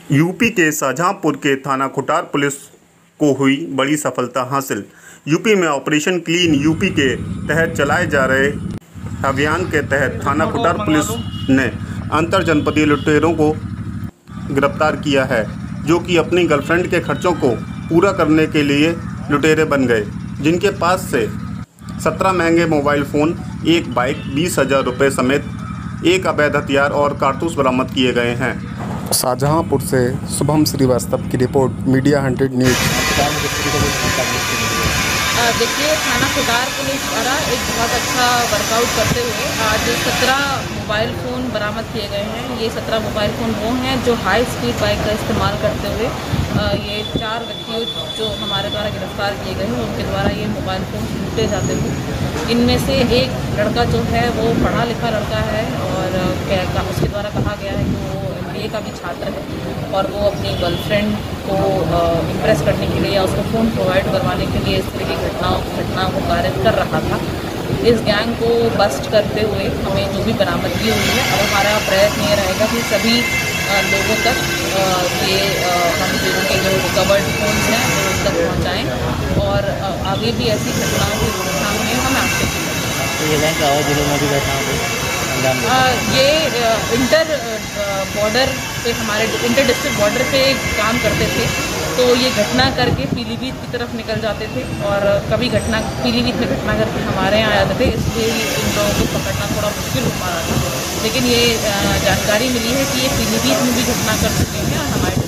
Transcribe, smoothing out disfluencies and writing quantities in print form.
UP के शाहजहांपुर के थाना खुटार पुलिस को हुई बड़ी सफलता हासिल। यूपी में ऑपरेशन क्लीन यूपी के तहत चलाए जा रहे अभियान के तहत थाना खुटार पुलिस ने अंतरजनपदीय लुटेरों को गिरफ्तार किया है, जो कि अपनी गर्लफ्रेंड के खर्चों को पूरा करने के लिए लुटेरे बन गए, जिनके पास से 17 महंगे मोबाइल फ़ोन, एक बाइक, 20,000 रुपये समेत एक अवैध हथियार और कारतूस बरामद किए गए हैं। शाहजहांपुर से शुभम श्रीवास्तव की रिपोर्ट, मीडिया 100 न्यूज़। देखिए, थाना खुटार पुलिस द्वारा एक बहुत अच्छा वर्कआउट करते हुए आज 17 मोबाइल फ़ोन बरामद किए गए हैं। ये 17 मोबाइल फ़ोन वो हैं जो हाई स्पीड बाइक का इस्तेमाल करते हुए ये 4 व्यक्ति जो हमारे द्वारा गिरफ्तार किए गए हैं, उनके द्वारा ये मोबाइल फ़ोन लूटे जाते थे। इनमें से एक लड़का जो है वो पढ़ा लिखा लड़का है और उसके द्वारा कहा गया है कि वो MBA का भी छात्र है और वो अपनी गर्लफ्रेंड को इम्प्रेस करने के लिए या उसको फ़ोन प्रोवाइड करवाने के लिए इस तरह की घटना को कार्य कर रहा था। इस गैंग को बस्ट करते हुए हमें जो भी बरामदगी हुई है, अब हमारा प्रयत्न ये रहेगा कि सभी लोगों तक हम जिनके जो रिकवर्ड फ़ोन्स हैं वो उन तक पहुँचाएँ और आगे भी ऐसी घटनाओं की रोकथाम में हम एक्टिव करें। तो ये गैंग और जिलों में भी घटनाओं को ये इंटर बॉर्डर पे हमारे इंटर डिस्ट्रिक्ट बॉर्डर पे काम करते थे, तो ये घटना करके पीलीभीत की तरफ निकल जाते थे और कभी पीलीभीत में घटना करके हमारे यहाँ आ जाते थे, इसलिए इन लोगों को पकड़ना थोड़ा मुश्किल हो पा रहा था। लेकिन ये जानकारी मिली है कि ये पीलीभीत में भी घटना कर चुके हैं और हमारे